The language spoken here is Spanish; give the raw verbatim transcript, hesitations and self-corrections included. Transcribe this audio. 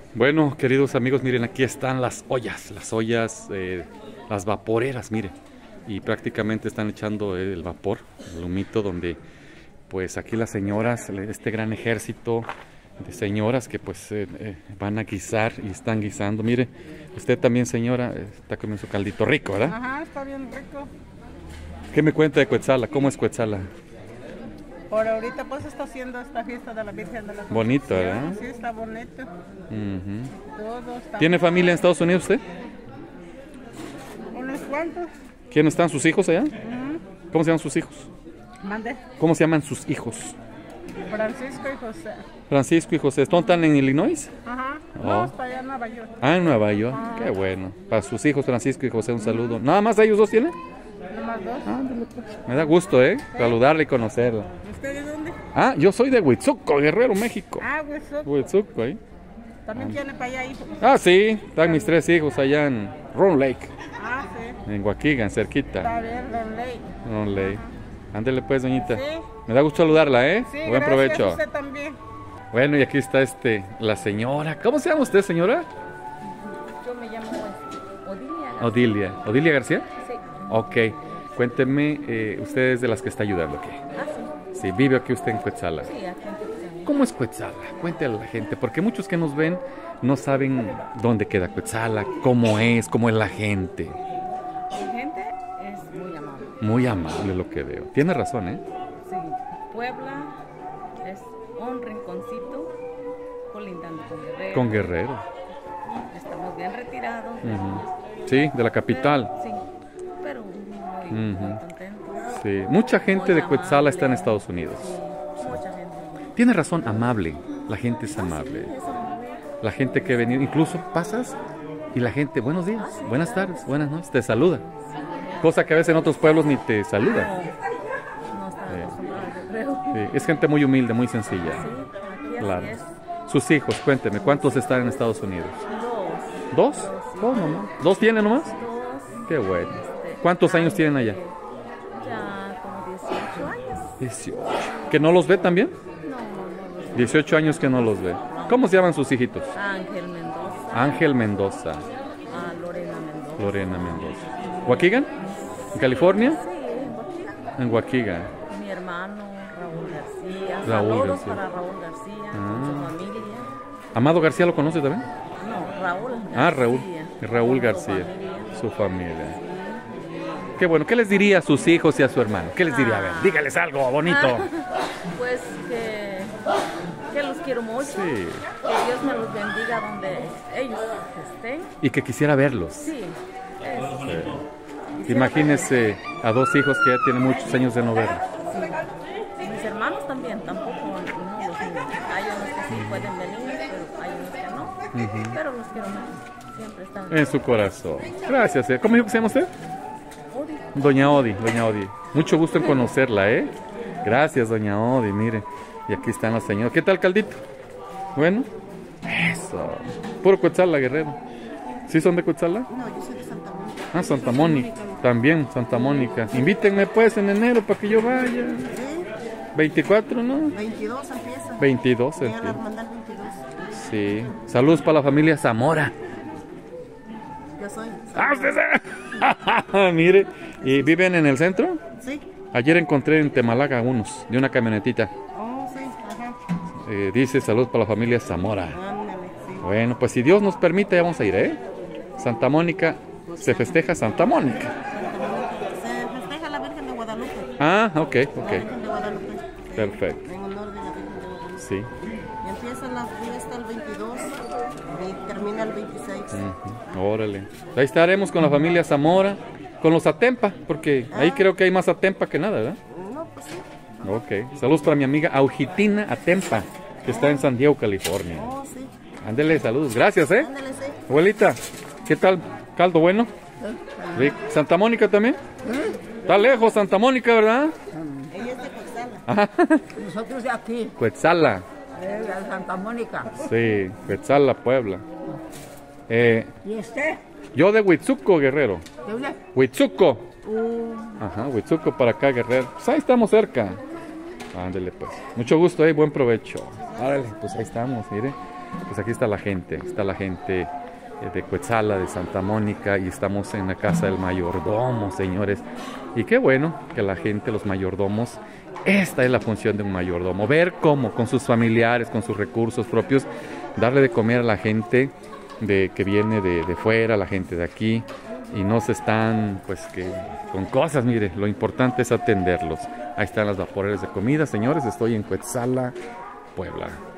Bueno, queridos amigos, miren, aquí están las ollas, las ollas, eh, las vaporeras, miren, y prácticamente están echando el vapor, el humito, donde pues aquí las señoras, este gran ejército de señoras que pues eh, eh, van a guisar y están guisando. Mire, usted también, señora, está comiendo su caldito rico, ¿verdad? Ajá, está bien rico. ¿Qué me cuenta de Cuetzala? ¿Cómo es Cuetzala? Por ahorita pues está haciendo esta fiesta de la Virgen de la Concepción. Bonito, ¿verdad? Sí, está bonito. Uh-huh. Todo está ¿Tiene bonito. familia en Estados Unidos usted? ¿Unos cuantos? ¿Quiénes están sus hijos allá? Uh-huh. ¿Cómo se llaman sus hijos? Mande. ¿Cómo se llaman sus hijos? Francisco y José. Francisco y José. ¿Dónde están en Illinois? Ajá. Oh. No, está allá en Nueva York. Ah, en Nueva York. Ah. Qué bueno. Para sus hijos, Francisco y José, un saludo. ¿Nada más ellos dos tienen? Nomás dos. Ándale, pues. Me da gusto, ¿eh? Saludarla y conocerla. ¿Usted de dónde? Ah, yo soy de Huitzuco, Guerrero, México. Ah, Huitzuco. Huitzuco, ¿eh? También tiene para allá hijos. Ah, sí. Están mis tres hijos allá en Round Lake. Ah, sí. En Waukegan, cerquita. Está bien, Don Ley. Round Lake. Ándele pues, doñita. Sí. Me da gusto saludarla, ¿eh? Sí, Buen gracias, provecho. usted también. Bueno, y aquí está este, la señora. ¿Cómo se llama usted, señora? Yo me llamo este, Odilia. Odilia. ¿Odilia García? Sí. Ok. Cuénteme, eh, usted es de las que está ayudando aquí. Ah, sí. Sí, vive aquí usted en Cuetzala. Sí, aquí en Cuetzala. ¿Cómo es Cuetzala? Cuéntale a la gente, porque muchos que nos ven no saben dónde queda Cuetzala, cómo es, cómo es la gente. La gente es muy amable. Muy amable lo que veo. Tiene razón, ¿eh? Sí. Puebla es un rinconcito colindando con Guerrero. Con Guerrero. Estamos bien retirados. Uh-huh. Sí, de la capital. Sí, pero muy, Uh-huh. muy contentos. Sí. Mucha gente Muy de Cuetzala amable. está en Estados Unidos. Sí, mucha gente. Tiene razón, amable. La gente es amable. Es amable. La gente que viene, incluso pasas y la gente, buenos días, buenas tardes, buenas noches, te saluda. Cosa que a veces en otros pueblos ni te saluda. No está acostumbrado, yo creo. Sí, es gente muy humilde, muy sencilla. Sí, aquí así Claro. es. Sus hijos, cuénteme, ¿cuántos están en Estados Unidos? Dos. ¿Dos? ¿Dos nomás? ¿Dos tienen nomás? Dos. Qué bueno. Este, ¿Cuántos años tienen allá? Ya como dieciocho años. dieciocho. ¿Que no los ve también? No, no, no. los- dieciocho años que no los ve. ¿Cómo se llaman sus hijitos? Ángel Mendoza. Ángel Mendoza, A Lorena Mendoza. Lorena Mendoza. ¿Waukegan? ¿En California? Sí, en Guaquila. En Waukegan. Mi hermano Raúl García. Raúl Saludos García. para Raúl García, Ah. con su familia. ¿Amado García lo conoce también? No, Raúl García. Ah, Raúl. Raúl Con su García. familia. Su familia. Qué bueno. ¿Qué les diría a sus hijos y a su hermano? ¿Qué les diría? A ver, dígales algo bonito. Pues que, que los quiero mucho. Sí. Que Dios me los bendiga donde ellos estén. Y que quisiera verlos. Sí. Es, Imagínese a dos hijos que ya tienen muchos años de no verlos. mis hermanos también, tampoco no los niego. Hay unos que sí pueden venir, pero hay unos que no. Ujú. Pero los quiero mucho. Siempre están. En su corazón. Gracias. eh. ¿Cómo dijo que se llama usted? Odi. Doña Odi, Doña Odi. Mucho gusto en conocerla, ¿eh? Gracias, Doña Odi, mire. Y aquí están los señores. ¿Qué tal, caldito? Bueno. Eso. Puro Cuetzala, Guerrero. ¿Sí son de Cuetzala? No, yo soy de Santa Mónica. Ah, Santa Mónica. También, Santa Mónica. Invítenme pues en enero para que yo vaya. Sí, veinticuatro, ¿no? veintidós empieza. veintidós, Llega la entiendo. hermandad veintidós. Sí. Saludos para la familia Zamora. Yo soy. ¡Ah, usted sabe! Mire, ¿y viven en el centro? Sí. Ayer encontré en Temalaga unos, de una camionetita. Oh, sí, ajá. Eh, dice saludos para la familia Zamora. Ándale, sí. Bueno, pues si Dios nos permite, ya vamos a ir, ¿eh? Santa Mónica, se festeja Santa Mónica. Santa Mónica. Se festeja la Virgen de Guadalupe. Ah, ok, La ok. Virgen de Guadalupe. Perfecto. En honor de la Virgen de Guadalupe. Sí. Y empieza la fiesta el veintidós y termina el veintiséis. Ujú, órale. Ahí estaremos con la familia Zamora, con los Atempa, porque ahí creo que hay más Atempa que nada, ¿verdad? No, pues sí. Ok. Saludos para mi amiga Augitina Atempa, que está en San Diego, California. Oh, sí. Ándele, saludos. Gracias, ¿eh? Ándale, sí. Abuelita, ¿qué tal? ¿Caldo bueno? Rico. ¿Santa Mónica también? Está lejos Santa Mónica, ¿verdad? Ella es de Cuetzala. Ajá. Nosotros de aquí, Cuetzala. de la Santa Mónica. Sí, Cuetzala, Puebla. Eh, ¿Y usted? yo de Huitzuco, Guerrero. ¿De dónde? Huitzuco. Uh, Ajá, Huitzuco para acá, Guerrero. Pues ahí estamos cerca. Ándele pues. Mucho gusto, eh, buen provecho. Árale, pues ahí estamos, mire. pues aquí está la gente, está la gente de Cuetzala, de Santa Mónica, y estamos en la casa del mayordomo, señores. Y qué bueno que la gente, los mayordomos, esta es la función de un mayordomo, ver cómo con sus familiares, con sus recursos propios, darle de comer a la gente de, que viene de, de fuera, la gente de aquí, y no se están pues que con cosas. Mire, lo importante es atenderlos. Ahí están las vaporeras de comida, señores. Estoy en Cuetzala, Puebla.